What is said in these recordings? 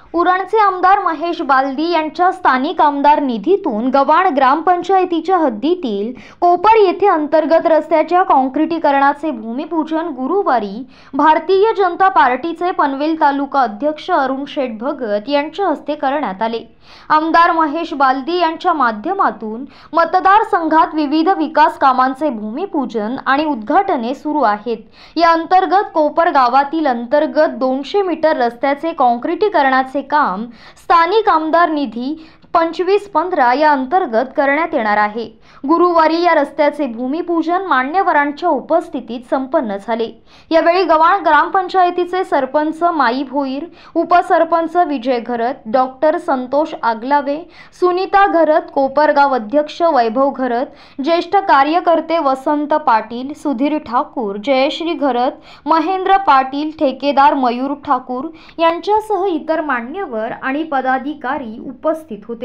उरणचे आमदार महेश बालदी यांच्या स्थानिक आमदार निधीतून गव्हाण ग्रामपंचायतीच्या हद्दीतील कोपर येथे अंतर्गत रस्त्याच्या काँक्रिटीकरणाचे भूमिपूजन गुरुवारी भारतीय जनता पार्टीचे पनवेल तालुका अध्यक्ष अरुण शेठ भगत यांच्या हस्ते करण्यात आले। आमदार महेश बालदी यांच्या माध्यमातून मतदारसंघात विविध विकास कामांचे भूमिपूजन आणि उद्घाटने सुरू आहेत। या अंतर्गत कोपर गावातील अंतर्गत 200 मीटर रस्त्याचे काँक्रिटीकरणाचे काम स्थानिक आमदार निधी 25-15 या अंतर्गत करण्यात येणार आहे। गुरुवारी या रस्त्याचे भूमिपूजन मान्यवरांच्या उपस्थितीत संपन्न झाले। यावेळी गव्हाण ग्रामपंचायतीचे सरपंच माई भोईर, उपसरपंच विजय घरत, डॉक्टर संतोष आगलावे, सुनीता घरत, कोपरगाव अध्यक्ष वैभव घरत, ज्येष्ठ कार्यकर्ते वसंत पाटील, सुधीर ठाकूर, जयश्री घरत, महेंद्र पाटील, ठेकेदार मयूर ठाकूर यांच्यासह इतर मान्यवर आणि पदाधिकारी उपस्थित होते।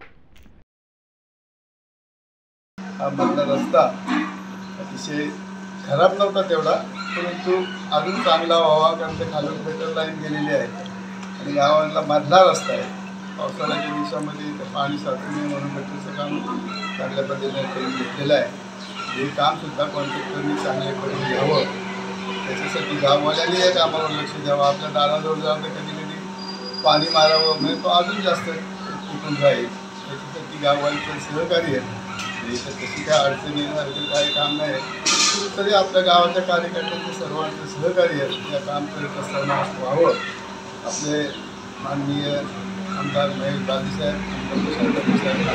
हा मधला रस्ता अतिशय खराब नव्हता तेवढा, परंतु अजून चांगला व्हावा कारण ते खालून गटर लाईन गेलेली आहे आणि गावाला मधला रस्ता आहे। पावसाळ्याच्या दिवसामध्ये पाणी साचू नये म्हणून गटरचं काम चांगल्या पद्धतीने करून घेतलेलं आहे। हे कामसुद्धा कॉन्ट्रॅक्टरनी चांगले करून घ्यावं, त्याच्यासाठी गाववाल्यांनी या कामावर लक्ष द्यावं। आपल्या दाराजवळ जाऊन कधी कधी पाणी मारावं म्हणजे तो अजून जास्त टिकून राहील, त्याच्यासाठी गाववाल्यांचं सहकार्य इथं तशी काय अडचणी काही काम नाही, तरी आपल्या गावाच्या कार्यकर्त्यांचं सर्वांचं सहकार्य या काम करत असताना व्हावं। आपले माननीय आमदार महेश बालदी साहेब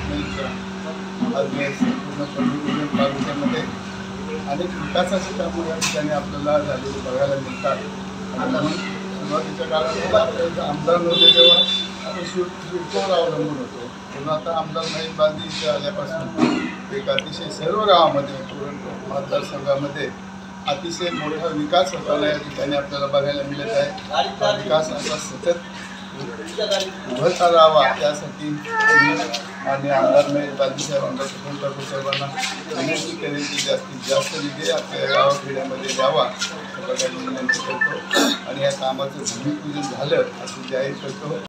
आज संपूर्ण पनवेल तालुक्यामध्ये अनेक विकासाची कामं या ठिकाणी आपल्याला झालेली बघायला मिळतात। आणि सुरुवातीच्या काळामध्ये आपल्याला आमदार नव्हते तेव्हा आपण शिवकोर अवलंबून होतो, पण आता आमदार महेश बालदी इथे आल्यापासून एक अतिशय सर्व गावामध्ये मतदारसंघामध्ये अतिशय मोठा विकास होताना या ठिकाणी आपल्याला बघायला मिळत आहे। विकास असा सतत उभं राहावा यासाठी आणि आमदार महेश बालदी साहेबांना साहेबांना विनंती करेल की जास्तीत जास्त निधी आपल्या गावाखेड्यामध्ये द्यावा विनंती करतो आणि या कामाचं भूमिपूजन झालं असं जाहीर करतो।